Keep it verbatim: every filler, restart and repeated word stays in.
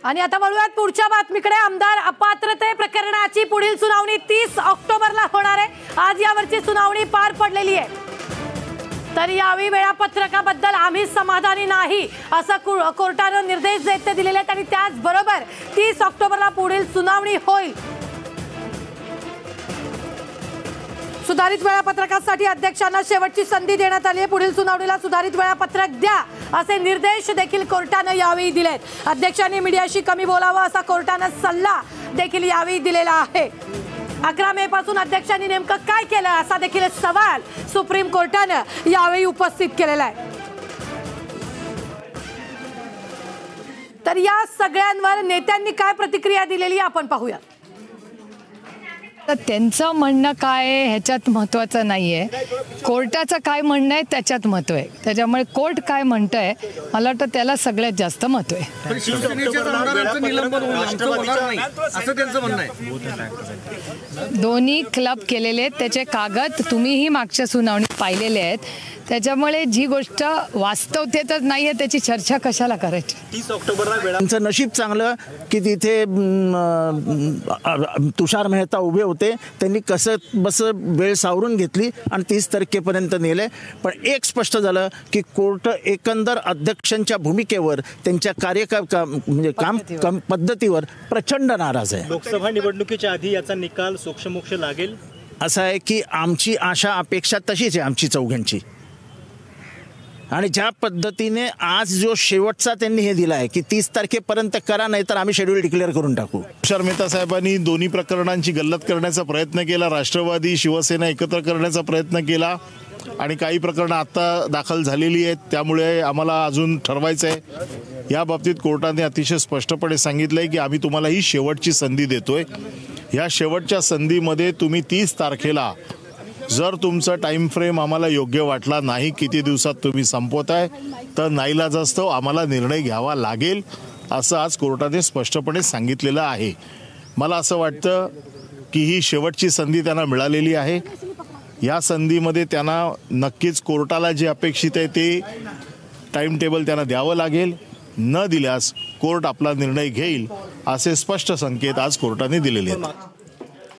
आणि आता वळूयात पुढच्या बातमीकडे। आमदार अपात्रते प्रकरणाची पुढील सुनावणी तीस ऑक्टोबरला होणार आहे। आज यावरची सुनावणी पार पडलेली आहे। तर यावेळी वेळापत्रकाबद्दल आम्ही समाधानी नाही असं कोर्टाने निर्देश देत दिलेले आहेत आणि त्याचबरोबर तीस ऑक्टोबरला पुढील सुनावणी होईल। सुधारित वेळापत्रकासाठी अध्यक्षांना शेवटची संधी देण्यात आली आहे। पुढील सुनावणीला सुधारित वेळापत्रक द्या असे निर्देश देखील कोर्टाने यावेळी दिलेत। अध्यक्षांनी मीडियाशी कमी बोलावं असा कोर्टाने सल्ला देखील यावेळी दिलेला आहे। अकरा मे पासून अध्यक्षांनी नेमकं काय केलं असा देखील सवाल सुप्रीम कोर्टाने यावेळी उपस्थित केलेला आहे। तर या सगळ्यांवर नेत्यांनी काय प्रतिक्रिया दिलेली आपण पाहूया। तर त्यांचं म्हणणं काय आहे ह्याच्यात महत्त्वाचं नाही आहे, कोर्टाचं काय म्हणणं आहे त्याच्यात महत्त्व आहे। त्याच्यामुळे कोर्ट काय म्हणतंय मला वाटतं त्याला सगळ्यात जास्त महत्त्व आहे। दोन्ही क्लब केलेले आहेत, त्याचे कागद तुम्हीही मागच्या सुनावणीत पाहिलेले आहेत। त्याच्यामुळे जी गोष्ट वास्तवतेतच नाही आहे त्याची चर्चा कशाला करायची। तीस ऑक्टोबरला वेळांचं नशीब चांगलं की तिथे तुषार मेहता उभे होते, त्यांनी कसं बस वेळ सावरून घेतली आणि तीस तारखेपर्यंत नेले। पण एक स्पष्ट झालं की कोर्ट एकंदर अध्यक्षांच्या भूमिकेवर, त्यांच्या कार्यका म्हणजे काम पद्धतीवर प्रचंड नाराज आहे। लोकसभा निवडणुकीच्या आधी याचा निकाल सोक्षमोक्ष लागेल असं आहे की आमची आशा अपेक्षा तशीच आहे आमची चौघांची। आणि ज्या पद्धतीने आज जो शेवटचा त्यांनी हे दिला आहे की तीस तारखेपर्यंत करा नाही तर आम्ही शेड्यूल डिक्लेअर करून टाकू। तुषार मेहता साहेबांनी दोन्ही प्रकरणांची गल्लत करण्याचा प्रयत्न केला, राष्ट्रवादी शिवसेना एकत्र करण्याचा प्रयत्न केला आणि काही प्रकरणं आत्ता दाखल झालेली आहेत, त्यामुळे आम्हाला अजून ठरवायचं आहे। या बाबतीत कोर्टाने अतिशय स्पष्टपणे सांगितलं आहे की आम्ही तुम्हाला ही शेवटची संधी देतोय। या शेवटच्या संधीमध्ये तुम्ही तीस तारखेला जर तुमचा टाइम फ्रेम आम्हाला योग्य वाटला नाही, किती दिवसात तुम्ही संपवताय, तर नाईलाजास्तव आम्हाला निर्णय घ्यावा लागेल असं आज कोर्टाने स्पष्टपणे सांगितलेलं आहे। मला असं वाटतं की ही शेवटची संधी त्यांना मिळालेली आहे। या संधीमध्ये त्यांना नक्कीच कोर्टाला जे अपेक्षित आहे ते टाइम टेबल त्यांना द्यावं लागेल, न दिल्यास कोर्ट आपला निर्णय घेईल असे स्पष्ट संकेत आज कोर्टाने दिलेले आहेत।